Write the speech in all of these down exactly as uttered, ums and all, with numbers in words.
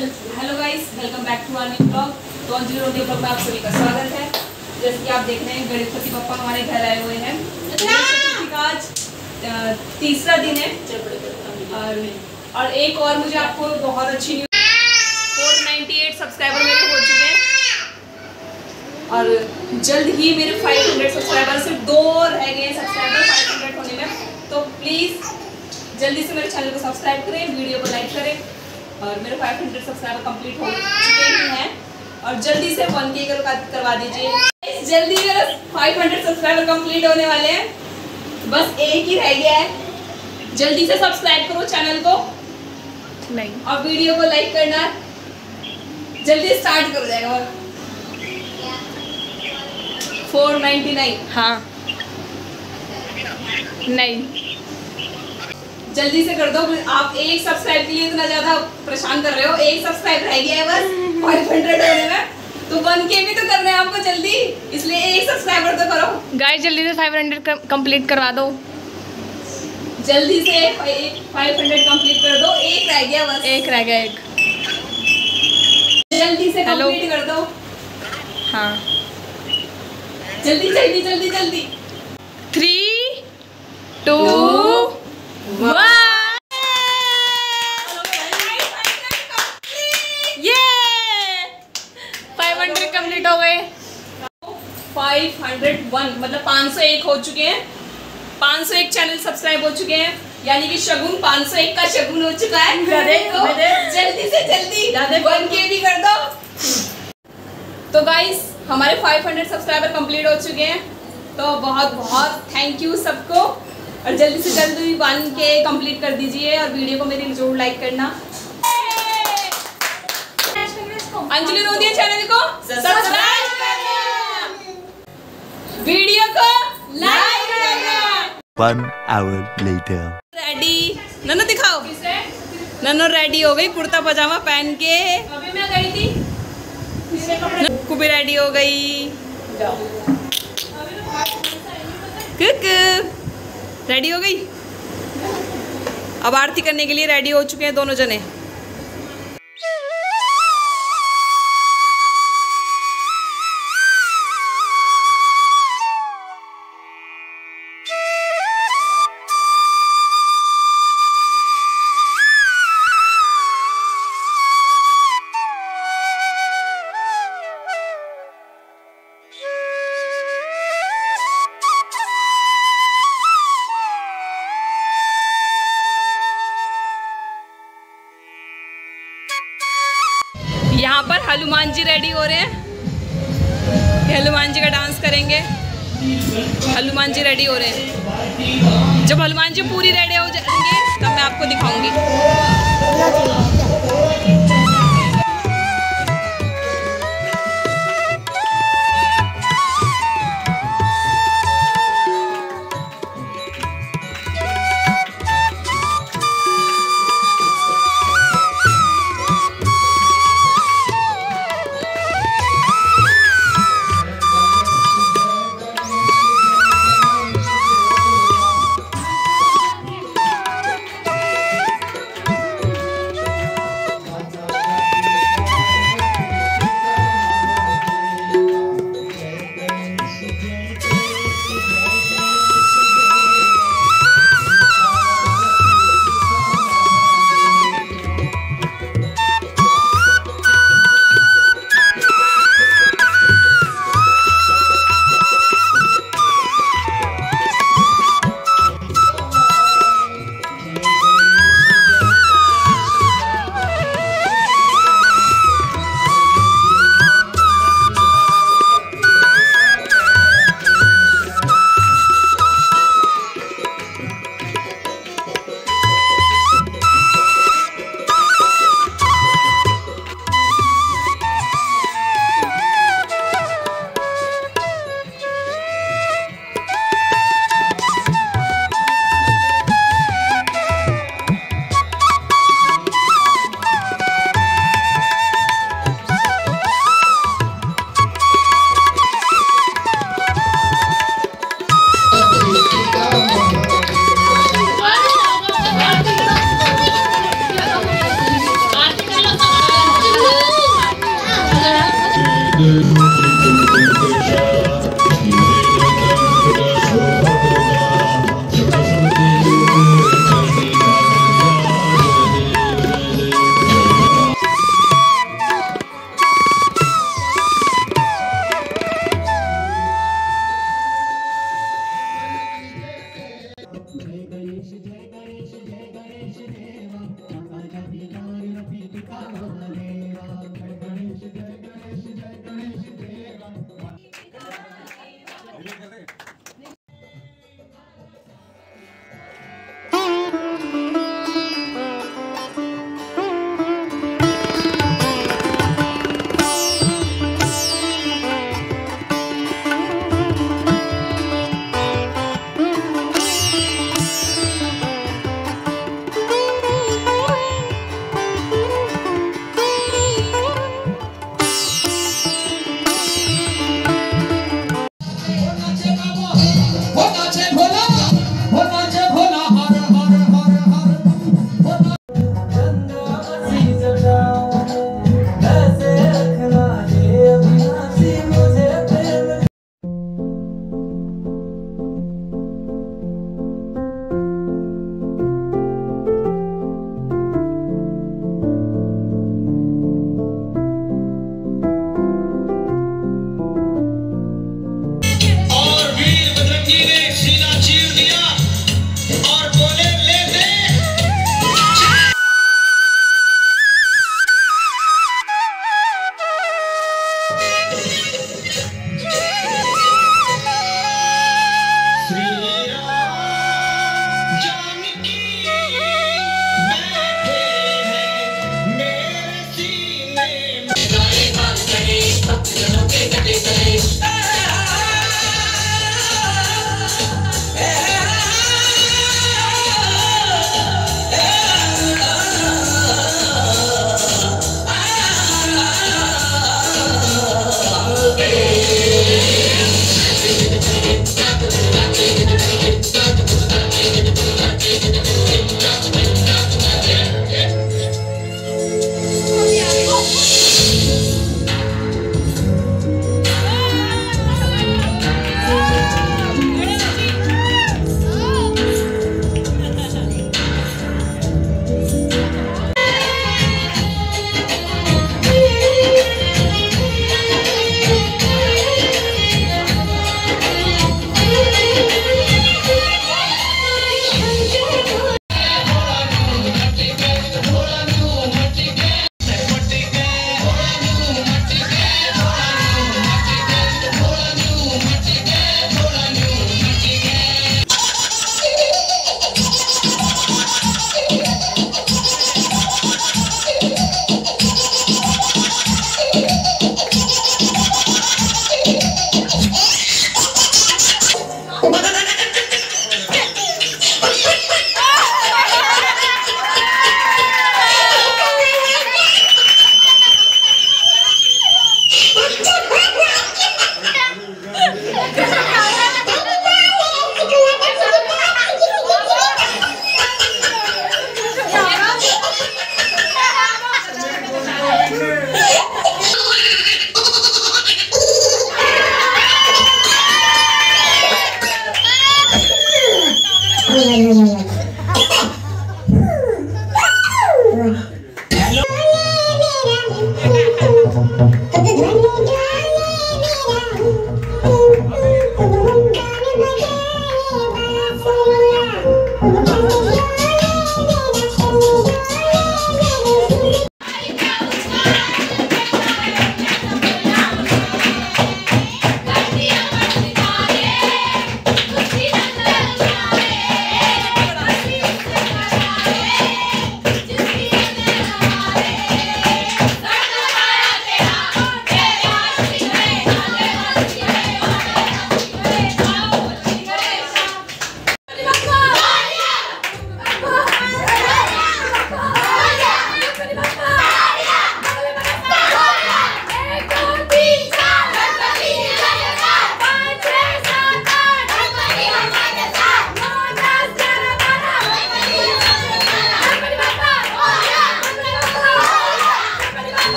Hello guys, welcome back to our new blog. तो अंजलि रोटी blog में आप सभी का स्वागत है। जैसे कि आप देख रहे हैं, गणपति बप्पा हमारे घर आए हुए हैं। का आज तीसरा दिन है और और एक और मुझे आपको बहुत अच्छी news, four ninety eight subscriber मेरे हो चुके हैं और जल्द ही मेरे फाइव हंड्रेड सब्सक्राइबर, सिर्फ दो रह गए हैं सब्सक्राइबर फाइव हंड्रेड होने में। तो प्लीज़ जल्दी से मेरे चैनल को सब्सक्राइब करें, वीडियो को लाइक करें और मेरे फाइव हंड्रेड सब्सक्राइबर कंप्लीट हो चुके ही हैं और जल्दी से वन के करवा दीजिए। जल्दी मेरे फाइव हंड्रेड सब्सक्राइबर कंप्लीट होने वाले हैं, बस एक ही रह गया है। जल्दी से सब्सक्राइब करो चैनल को नहीं और वीडियो को लाइक करना जल्दी स्टार्ट कर जाएगा। फोर नाइन्टी नाइन हाँ नहीं जल्दी से कर दो। आप एक सब्सक्राइब के लिए इतना ज्यादा परेशान कर रहे हो, एक सब्सक्राइब रह गया है बस फाइव हंड्रेड होने में, तो वन के भी तो करना है आपको जल्दी, इसलिए एक सब्सक्राइबर तो करो गाइस। जल्दी से फाइव हंड्रेड कंप्लीट करवा दो, जल्दी से फाइव हंड्रेड कंप्लीट कर दो, एक रह गया बस, एक रह गया एक, जल्दी से कंप्लीट कर दो। हाँ जल्दी जल्दी जल्दी जल्दी। थ्री टू ये फाइव हंड्रेड कंप्लीट हो गए। फाइव हंड्रेड वन मतलब पाँच सौ एक हो चुके हैं, पाँच सौ एक चैनल सब्सक्राइब हो चुके हैं, यानी कि शगुन पाँच सौ एक का शगुन हो चुका है। तो जल्दी से जल्दी वन के भी कर दो। तो गाइस हमारे फाइव हंड्रेड सब्सक्राइबर कंप्लीट हो चुके हैं, तो बहुत बहुत थैंक यू सबको और जल्दी से जल्दी वन के कंप्लीट कर दीजिए और वीडियो को मेरी जरूर लाइक करना। अंजलि रोदिया चैनल को सब्सक्राइब करना, वीडियो को लाइक करना। One hour later. Ready Nannu दिखाओ, नन्नू रेडी हो गई कुर्ता पजामा पहन के। अभी मैं गई थी, कुकू भी रेडी हो गई, कुकू रेडी हो गई। अब आरती करने के लिए रेडी हो चुके हैं दोनों जने। यहाँ पर हनुमान जी रेडी हो रहे हैं, हनुमान जी का डांस करेंगे। हनुमान जी रेडी हो रहे हैं, जब हनुमान जी पूरी रेडी हो जाएंगे तब मैं आपको दिखाऊंगी।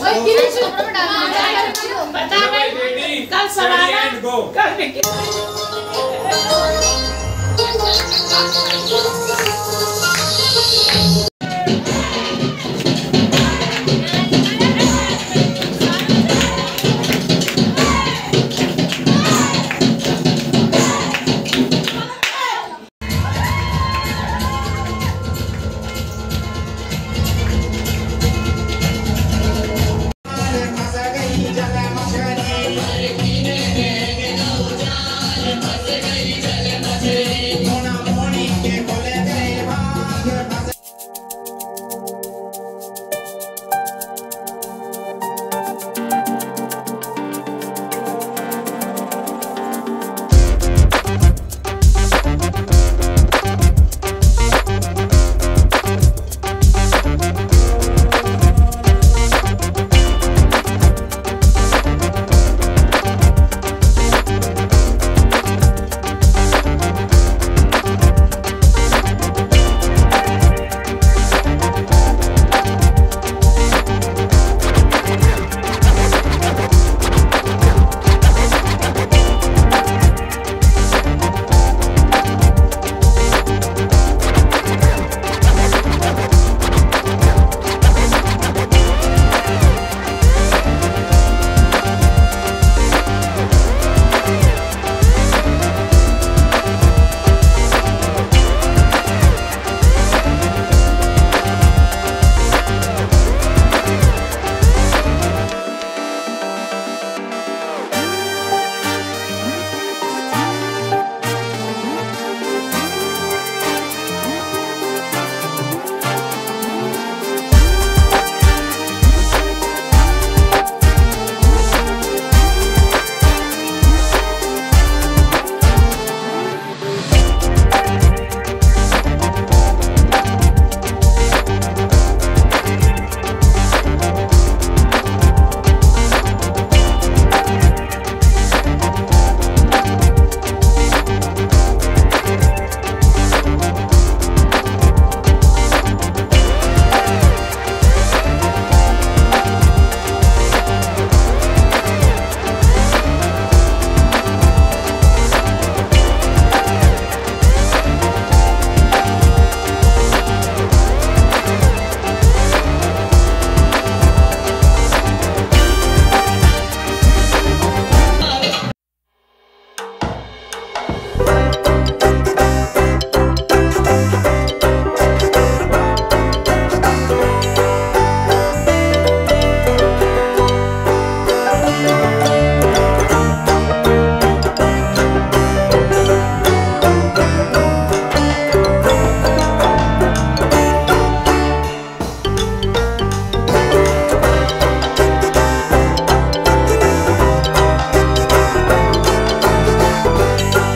बता भाई कल सवाल कल